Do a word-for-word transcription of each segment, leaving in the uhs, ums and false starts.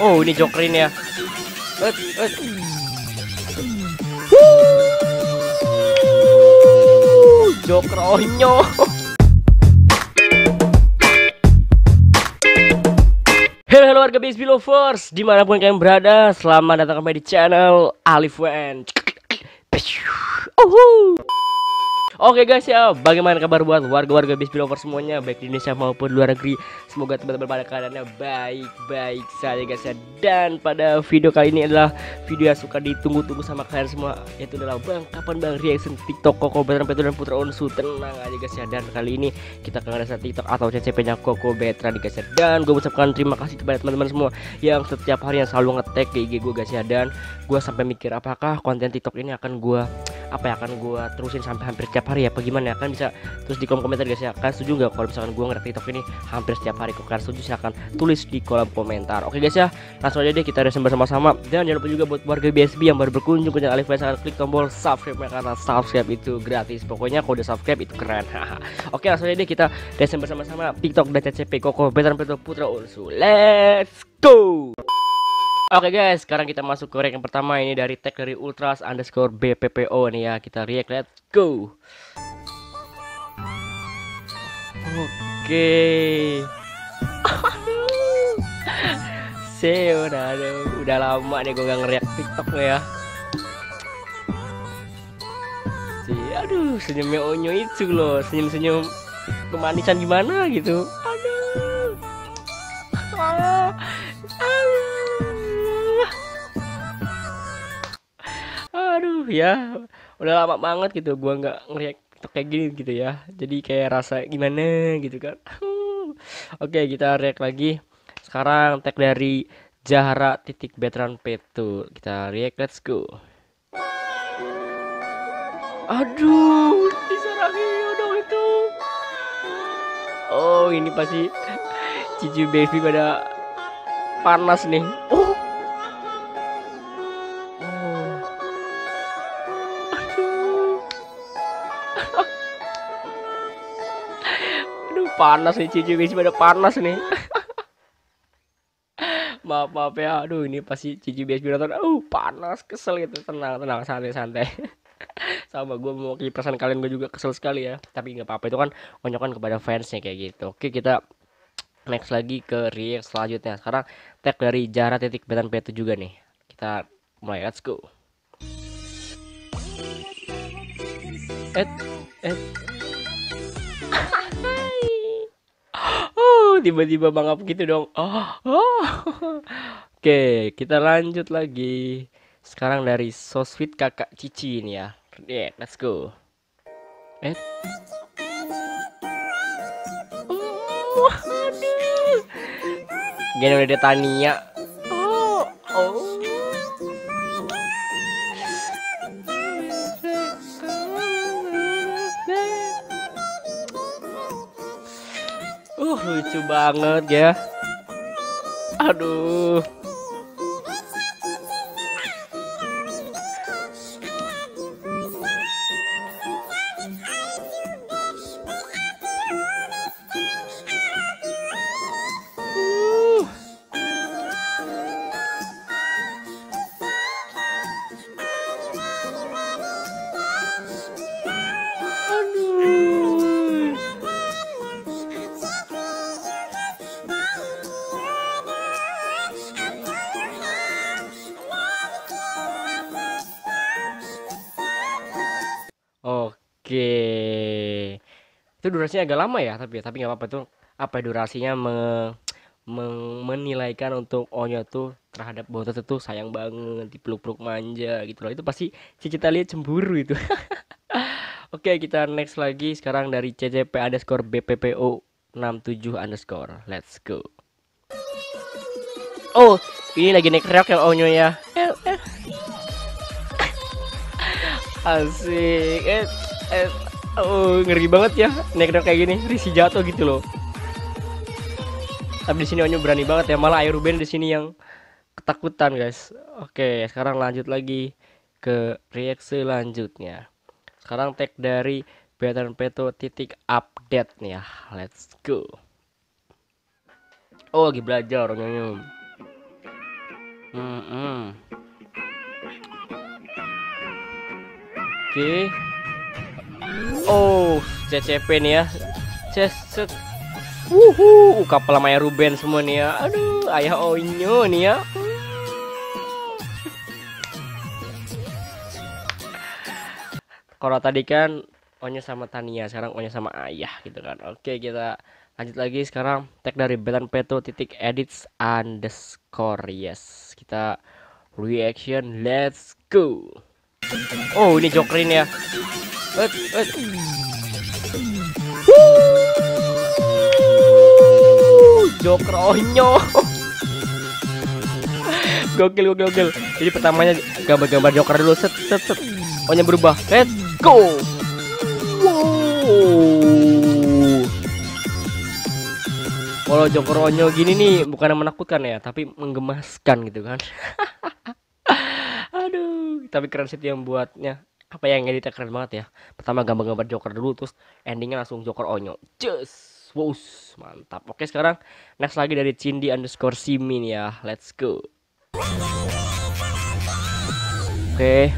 Oh, ini jokerin ya. Et, et. Joker onyo. Halo, halo warga B S B lovers, dimanapun kalian berada, selamat datang kembali di channel Alif W N. Oke guys ya, bagaimana kabar buat warga-warga B S B lovers semuanya, baik di Indonesia maupun luar negeri. Semoga teman-teman pada keadaannya baik-baik saja guys ya. Dan pada video kali ini adalah video yang suka ditunggu-tunggu sama kalian semua, yaitu adalah bang, kapan bang reaction TikTok Koko Betran Petro dan Putra Onsu. Tenang aja guys ya. Dan kali ini kita akan ngerasa TikTok atau C C P-nya Koko Betran guys ya. Dan gue ucapkan terima kasih kepada teman-teman semua yang setiap hari yang selalu nge-tag ke I G gue guys ya. Dan gue sampai mikir apakah konten TikTok ini akan gue apa ya akan gue terusin sampai hampir setiap hari ya, apa gimana ya, kan bisa terus di kolom komentar guys ya. Kalian setuju nggak kalau misalkan gue ngerak TikTok ini hampir setiap hari? Kok kalian setuju, silahkan tulis di kolom komentar. Oke guys ya, langsung aja deh kita reaction bersama-sama. Dan jangan lupa juga buat warga B S B yang baru berkunjung ke channel Alif, silahkan klik tombol subscribe karena subscribe itu gratis. Pokoknya kalau udah subscribe itu keren. Oke, langsung aja deh kita reaction bersama-sama TikTok dan C C P Koko Betran Petro Putra Onsu. Let's go. Oke okay guys, sekarang kita masuk ke react yang pertama. Ini dari tag dari Ultras underscore B P P O nih ya. Kita react, let's go. Oke okay. Se udah, aduh, udah lama nih gue gak nge-react TikTok nih ya. Si, aduh, senyumnya Onyo itu loh, senyum-senyum kemanisan gimana gitu. Aduh. Ah. Aduh ya, udah lama banget gitu gua nggak ngeliat kayak gini gitu ya. Jadi kayak rasa gimana gitu kan. Oke, kita react lagi. Sekarang tag dari Zahra titik Betran Petro. Kita react, let's go. Aduh, diserang dong itu. Oh, ini pasti Cici Baby pada panas nih. Oh. Aduh, panas nih Cici Baby pada panas nih. maaf maaf ya. Aduh, ini pasti Cici Baby nonton. Uh panas, kesel gitu. Tenang tenang, santai santai. Sama gue mau perasaan kalian, gue juga kesel sekali ya. Tapi nggak apa-apa, itu kan onyokan kepada fansnya kayak gitu. Oke, kita next lagi ke react selanjutnya. Sekarang tag dari Zahra titik Betran Petro juga nih. Kita mulai, let's go. Et et oh, tiba-tiba bangap gitu dong. Oh, oh. Oke, kita lanjut lagi. Sekarang dari So Sweet Kakak Cici ini ya. Yeah, let's go. Eh. Oh, aduh. Gini udah Tania. Oh, oh. Uh, lucu banget ya. Aduh. Uh. Aduh. Oke, itu durasinya agak lama ya, tapi tapi nggak apa-apa tuh. Apa durasinya me, me- menilaikan untuk Onyo tuh terhadap Botot itu sayang banget, dipeluk-peluk manja gitu loh. Itu pasti Cici lihat cemburu itu. Oke, kita next lagi. Sekarang dari C C P underscore B P P O enam tujuh underscore. Let's go. Oh, ini lagi naik reak yang Onyo ya. Asik. Eh, eh, oh, ngeri banget ya naik naik kayak gini, risi jatuh gitu loh. Tapi di sini Onyo berani banget ya, malah Air Ruben di sini yang ketakutan guys. Oke, sekarang lanjut lagi ke react selanjutnya. Sekarang tag dari Betran Petro titik update nih ya. Let's go. Oh, lagi belajar Onyo. Hmm. Oke. Oh, C C P nih ya. Ceset. Wuhu, kapal Maya Ruben semua nih ya. Aduh, ayah Onyo nih ya. Kalau tadi kan Onyo sama Tania, sekarang Onyo sama ayah gitu kan. Oke, kita lanjut lagi sekarang tag dari Betan Peto titik edits underscore yes. Kita reaction, let's go. Oh, ini Jokerin ya. Et, et. Joker Onyo. Gokil, gokil, gokil. Jadi pertamanya gambar-gambar Joker dulu, set set set. Onyo berubah. Let's go. Wow. Kalau Joker Onyo gini nih bukan menakutkan ya, tapi menggemaskan gitu kan. Aduh, tapi keren sih yang buatnya. Apa yang editnya keren banget ya. Pertama gambar-gambar Joker dulu, terus endingnya langsung Joker Onyo. Just. Wow, mantap. Oke, sekarang next lagi dari Cindy underscore Simin ya. Let's go. Oke.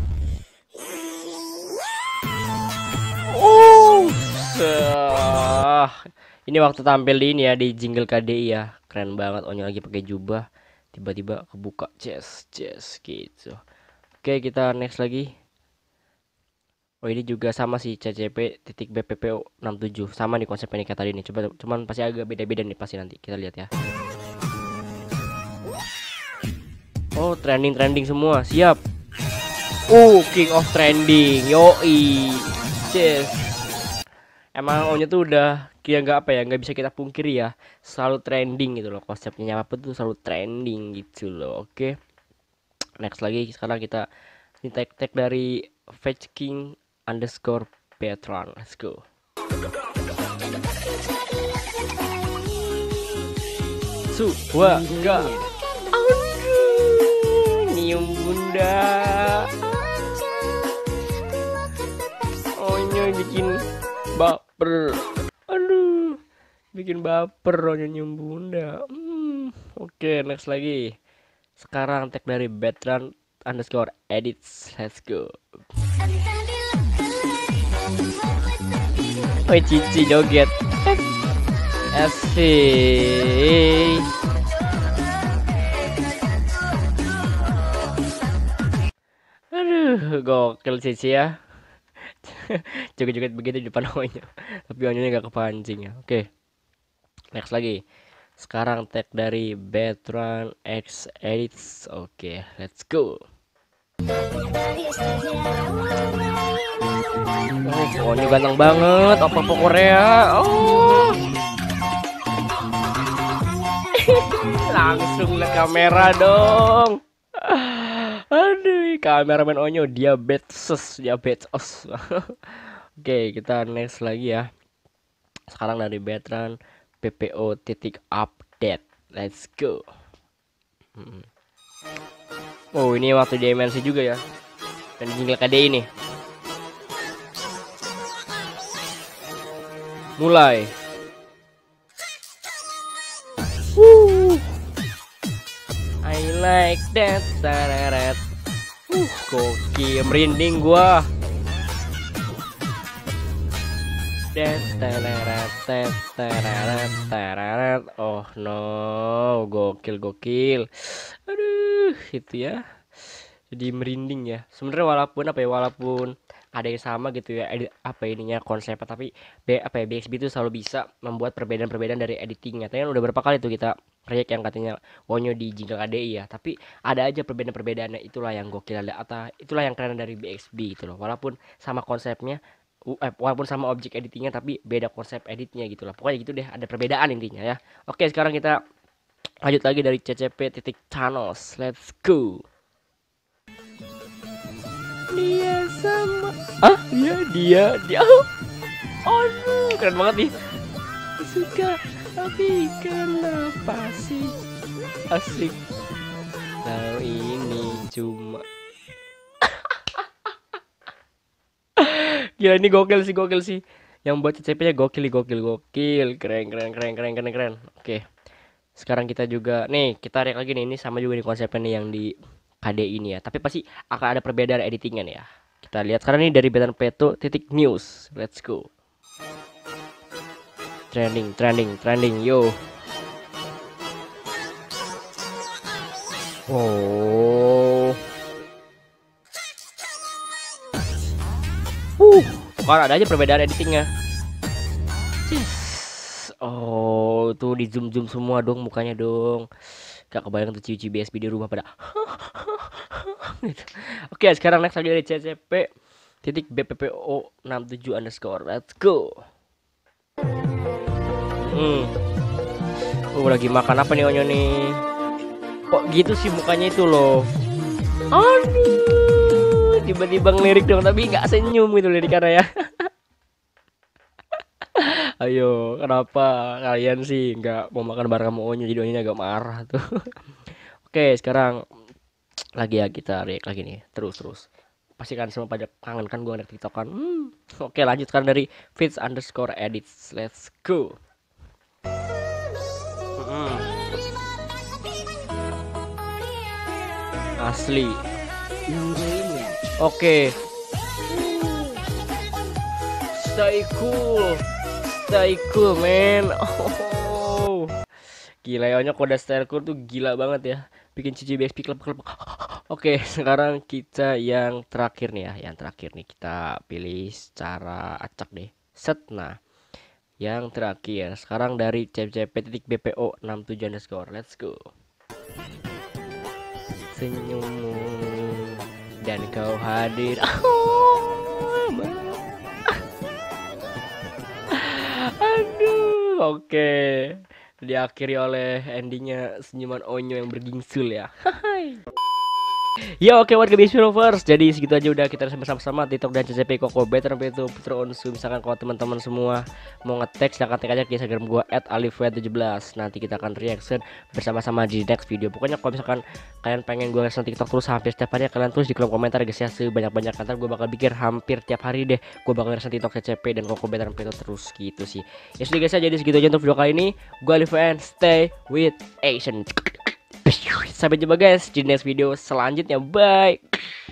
Oh, sah. Ini waktu tampil di ini ya, di jingle K D I ya. Keren banget. Onyo lagi pakai jubah, tiba-tiba kebuka chest chest gitu. Oke, kita next lagi. Oh, ini juga sama sih, C C P titik B P P O enam tujuh. Sama nih konsepnya nih kayak tadi nih. Coba, cuman pasti agak beda-beda nih pasti nanti. Kita lihat ya. Oh, trending-trending semua. Siap. Oh, King of Trending. Yoi. Yes. Emang Onyo tuh udah kira nggak apa ya, nggak bisa kita pungkiri ya. Selalu trending gitu loh. Konsepnya apa tuh selalu trending gitu loh. Oke. Next lagi sekarang kita ini tag-tag dari Fetch King underscore Petron. Let's go. Su, wah, enggak. Nyium bunda. Onyo bikin baper. Aduh, bikin baper Onyo nyium bunda. Hmm. Oke, next lagi. Sekarang tag dari Betran underscore edits. Let's go. Oh, Cici joget. Asik. Aduh, gokil Cici ya. Joget-joget begitu di depan Onyo. Tapi Onyo gak kepancing ya. Oke. Next lagi. Sekarang tag dari Betran X Edits. Oke, let's go. Oh, Onyo ganteng banget, opa-opa Korea. Oh. Langsung lihat kamera dong. Aduh, kameramen Onyo diabetes, diabetes. Oke, kita next lagi ya. Sekarang dari Betran P P O titik update. Let's go. Hmm. Oh, ini waktu di M N C juga ya. Dan jingle K D I ini. Mulai. Woo. I like that. Tararat. Uh, gokil, merinding gua. Dat tararat tararat tararat. Oh no, gokil gokil. Aduh, itu ya. Jadi merinding ya. Sebenarnya walaupun apa ya, walaupun ada yang sama gitu ya, edit, apa ininya konsepnya, tapi B, apa ya, B X B itu selalu bisa membuat perbedaan-perbedaan dari editingnya. Tadi kan udah berapa kali tuh kita proyek yang katanya Onyo di jingle K D I ya, tapi ada aja perbedaan-perbedaannya. Itulah yang gokil, ada atau itulah yang keren dari B X B gitu loh. Walaupun sama konsepnya, eh, walaupun sama objek editingnya, tapi beda konsep editnya gitu loh. Pokoknya gitu deh, ada perbedaan intinya ya. Oke, sekarang kita lanjut lagi dari C C P titik Thanos. Let's go. Dia sama ah dia dia dia oh, aduh keren banget nih. Suka tapi kenapa sih asik. Tahu ini cuma gila, ini gokil sih, gokil sih. Yang buat C C P nya gokil, gokil, gokil. Keren, keren, keren, keren, keren, keren. Oke. Sekarang kita juga nih kita react lagi nih, ini sama juga nih konsepnya nih yang di K D ini ya, tapi pasti akan ada perbedaan editingnya nih ya. Kita lihat sekarang nih dari Betan Peto titik news, let's go. Trending trending trending yo. Oh, uh kan ada aja perbedaan editingnya. Oh, tuh di zoom zoom semua dong mukanya dong. Gak kebayang tuh cici B S B di rumah pada. Gitu. Oke, sekarang next lagi dari C C P titik B P P O enam tujuh underscore. Let's go. Hmm. Oh, lagi makan apa nih Onyo nih? Kok gitu sih mukanya itu loh. Aduh, tiba-tiba ngelirik dong, tapi gak senyum gitu lirikannya ya. Ayo, kenapa kalian sih nggak mau makan bareng sama Onyo? Jadi Onyo agak marah tuh. Oke, sekarang lagi ya kita react lagi nih, terus terus. Pasti kan semua pada kangen kan gua ngeliat TikTok kan. Hmm. Oke, lanjut sekarang dari Fits underscore edits. Let's go. Hmm. Asli. Oke. Stay cool. Stay cool man. Oh, gila ya, Onyo kode style cool tuh gila banget ya. Bikin cici B S P klub-klub. Oke, sekarang kita yang terakhir nih ya. Yang terakhir nih kita pilih secara acak deh. Set. Nah, yang terakhir sekarang dari C C P titik B P O enam tujuh underscore. Let's go. Senyummu dan kau hadir. Aduh, oke. Diakhiri oleh endingnya senyuman Onyo yang bergingsul ya. Ya oke warga B S B lovers, jadi segitu aja udah kita sama-sama TikTok dan C C P Koko Better itu Putra Onsu. Misalkan kalau teman-teman semua mau ngetek silahkan tag aja di Instagram gua et alifwed tujuh belas. Nanti kita akan reaction bersama-sama di next video. Pokoknya kalau misalkan kalian pengen gua reaction TikTok terus hampir setiap hari, kalian tulis di kolom komentar guys ya, sebanyak-banyak. Ntar gua bakal bikin hampir tiap hari deh. Gua bakal reaction TikTok C C P dan Koko Better itu terus gitu sih. Ya sudah guys ya, jadi segitu aja untuk video kali ini. Gua Alifwed, stay with Asian. Sampai jumpa guys di next video selanjutnya. Bye.